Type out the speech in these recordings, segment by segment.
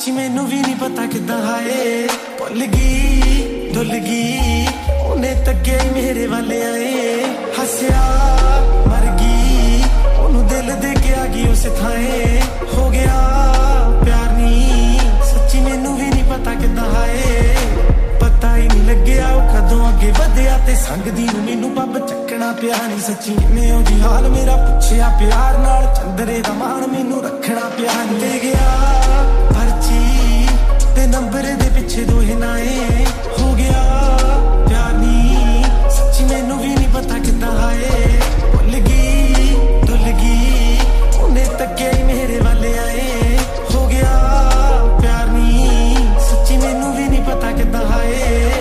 सच्ची मैनू भी नहीं पता किद्दां हाए भुल गई धुल गई उन्हें तके मेरे वाले आए हसया मर गई ओनू दिल दे के आ गई उस थाए हो गया प्यार नहीं सच्ची मैनू भी नहीं पता किद्दां हाए पता ही नहीं लग्या कदों अगे वधिया ते संगदी नूं मैनू पब चक्कना पिया नहीं सच्ची मैं ओ जी हाल मेरा पुछया प्यार नाल चंदरे दा मान मैनू रखना पिया नहीं दे गया पर्ची ते नंबर दे पिछे दो हिनाए हो गया प्यार नहीं सच्ची मैनू भी नहीं पता किद्दां हाए भुल गई धुल गई उन्हें तके मेरे वाले आए हो गया प्यार नहीं सच्ची मैनू भी नहीं पता किद्दां हाए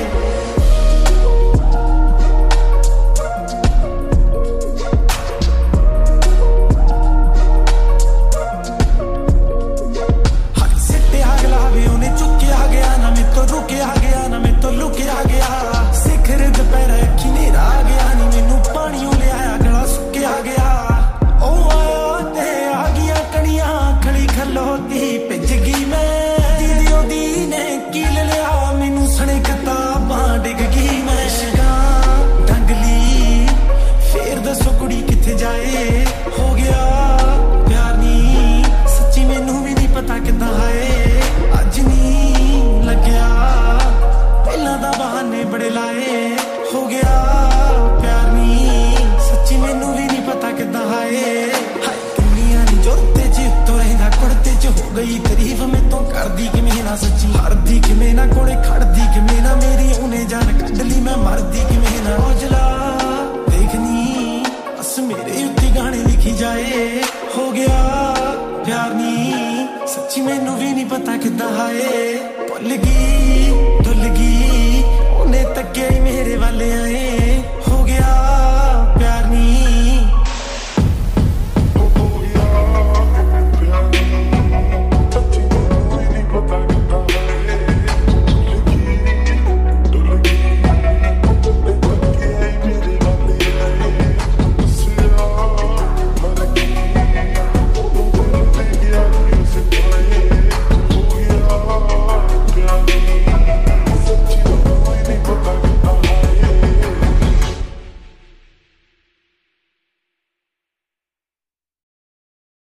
गई तारीफ में तो कर दी कि मैं ना सच्ची हरदी कि मैं ना कोड़े खड़दी कि मैं ना मेरी उन्हें जान कट ली मैं मरदी कि मैं ना औजला देखनी बस मेरे उत्ते गाने लिखी जाए हो गया प्यार नहीं सच्ची मैनू भी नहीं पता किद्दां हाए भुल गई धुल गई उन्हें तके मेरे वाले आए